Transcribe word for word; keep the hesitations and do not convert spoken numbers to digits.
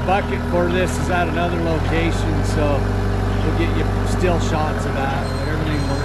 bucket for this is at another location, so we'll get you still shots of that, but everything